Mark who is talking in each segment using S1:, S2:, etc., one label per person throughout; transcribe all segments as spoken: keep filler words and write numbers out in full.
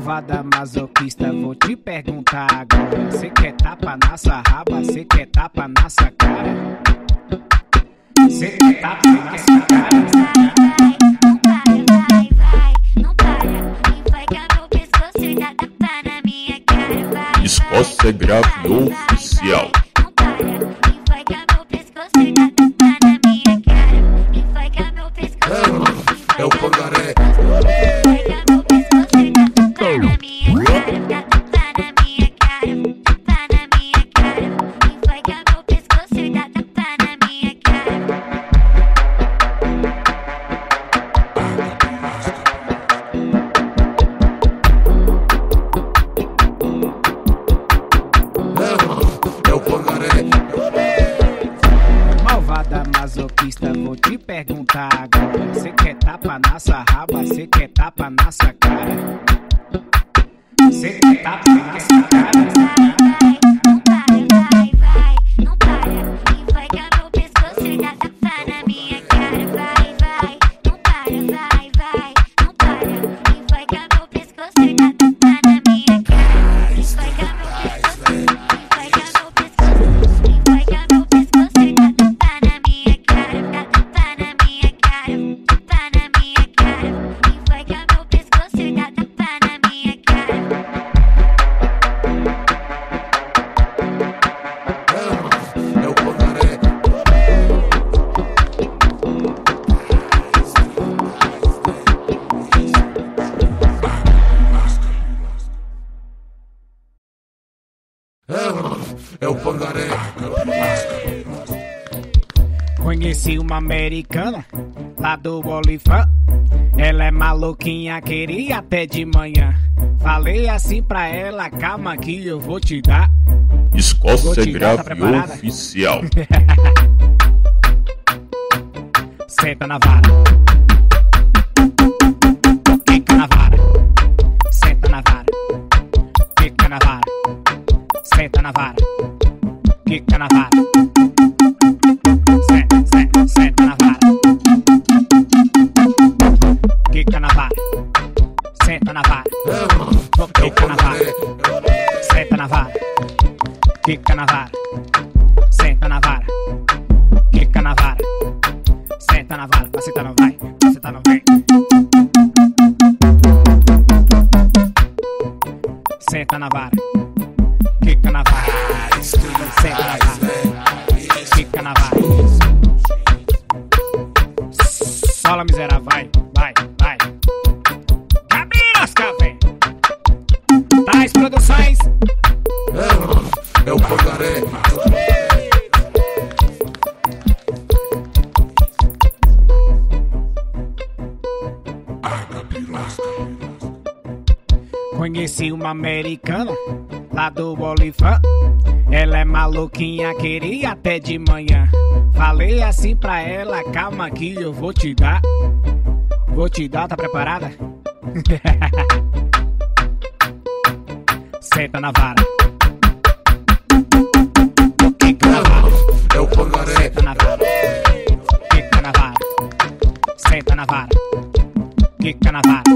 S1: Malvada masoquista, vou te perguntar agora. Cê quer tapa na sua raba, cê quer tapa na sua cara? Cê quer tapa na sua cara?
S2: Não para, vai, vai, não para. Enfaga meu pescoço e dá tapa na minha cara, vai.
S3: Escócia Grave Oficial.
S2: Não para, enfaga meu pescoço e dá tapa na minha cara. Enfaga meu pescoço.
S4: É o Pangaré.
S2: Enfaga meu pescoço e dá tapa na minha cara. Dá tapa na minha cara, tapa na minha cara. Enfaga meu pescoço e dá tapa na minha cara.
S4: É o Pangaré.
S1: Malvada masoquista, vou te perguntar agora. Cê quer tapa na sua raba, cê quer tapa na sua cara? Cê quer tapa na sua cara?
S2: Não para, vai, vai, não para. Enfaga meu pescoço e dá tapa na minha cara, vai, vai. Não para, vai, vai, não para. Enfaga meu pescoço e dá tapa na minha cara. Enfaga meu pescoço, enfaga meu pescoço. Enfaga meu pescoço e dá tapa na minha cara. Dá tapa na minha cara, tapa na minha cara. Enfaga meu pescoço e dá tapa na minha cara.
S4: É o Pangaré. É o Pangaré.
S1: Conheci uma americana lá do Bolifã. Ela é maluquinha, queria até de manhã. Falei assim pra ela, calma que eu vou te dar. Vou
S3: Escócia
S1: te dar, tá
S3: Grave
S1: preparada?
S3: Oficial.
S1: Senta na vara. Quica na vara. Senta na vara. Quica na vara. Senta na vara. Quica na vara. Senta, senta, senta na vara. Quica na vara. Senta na vara. Quica na vara. Senta na vara. Quica na vara. Senta na vara. Quica na vara. Senta na vara. Você tá não vai. Você tá não vem. Senta na vara. Quica na vara. Senta na vara. Quica na vara. Sola miserável, vai, vai, vai. Cabirasca, vem. Tais Produções.
S4: É o Pangaré.
S1: Conheci uma americana lá do Bolifã. Ela é maluquinha, queria até de manhã. Falei assim pra ela, calma que eu vou te dar. Vou te dar, tá preparada? Senta na vara. Quica na vara.
S4: É o Pangaré.
S1: Senta na vara. Quica na vara. Senta na vara. Quica na vara.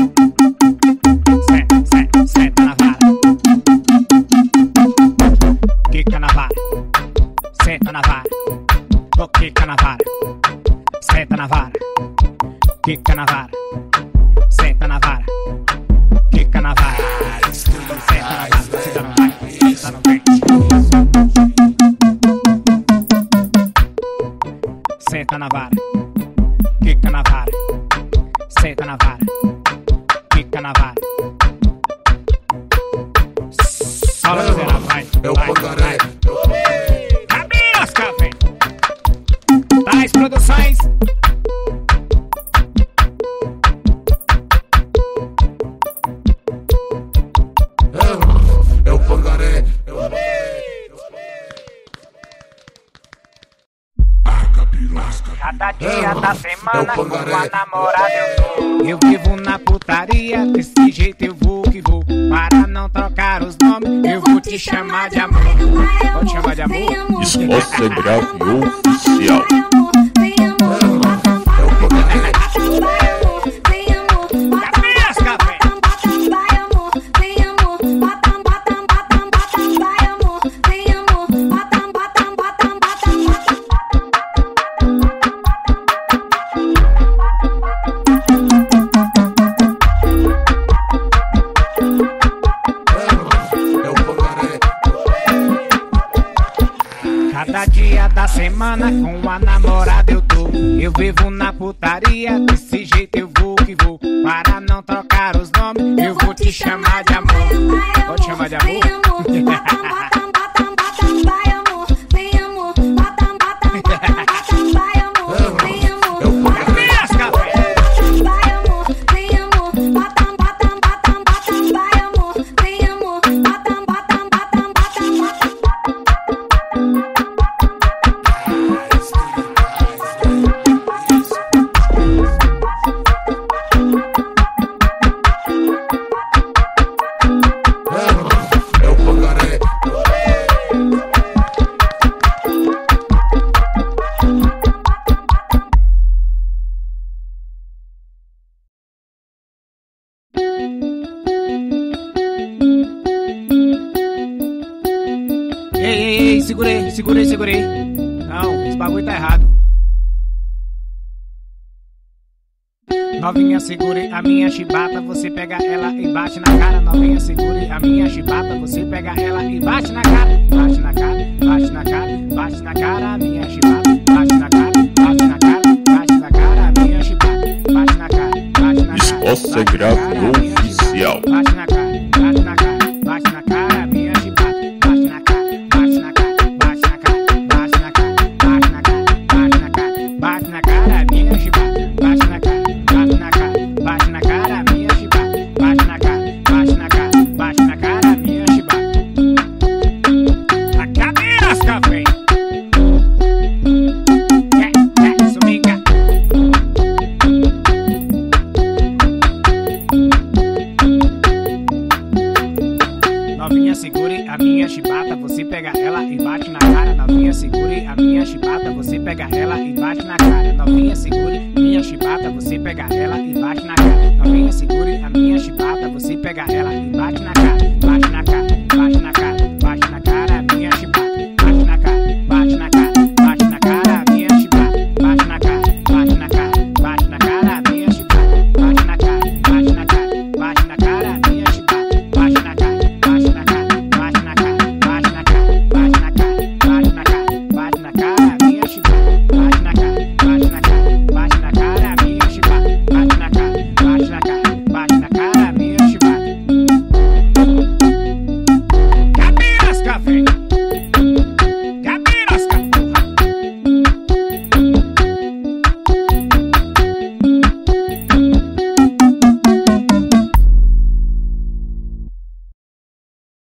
S1: Senta, senta, senta na vara. Quica na vara. Senta na vara. Quica na vara. Senta na vara. Quica na vara. Senta na vara. Quica na vara. Senta na vara. Você não vai. Você não vem. Senta na vara. Quica na vara. Senta na vara. Quica na vara. Sola miserável, vai.
S4: É o
S1: vai,
S4: Pangaré.
S1: vai. Cabirasca, vem. Tais Produções.
S4: É o Pangaré.
S1: Cada dia da semana
S4: É o
S1: com
S4: Pangaré.
S1: a namorada eu tô. Eu vivo na putaria, desse jeito eu vou que vou. Para não trocar os nomes, eu vou te chamar de amor. Vou te chamar de amor?
S3: Escócia Grave Oficial.
S4: É o Pangaré.
S1: Cabirasca, vem. semana com a namorada eu tô. Eu vivo na putaria, desse jeito eu vou que vou. Para não trocar os nomes, eu vou te chamar de amor. Vou te chamar de amor? Segurei, segurei, segurei. Não, esse bagulho tá errado. Novinha, segure a minha chibata, você pega ela e bate na cara. Novinha, segure a minha chibata, você pega ela e bate na cara. Bate na cara, bate na cara, bate na cara, a minha chibata. Bate na cara, bate na cara, bate na cara, a minha chibata. Bate na cara, bate na cara.
S3: Resposta grave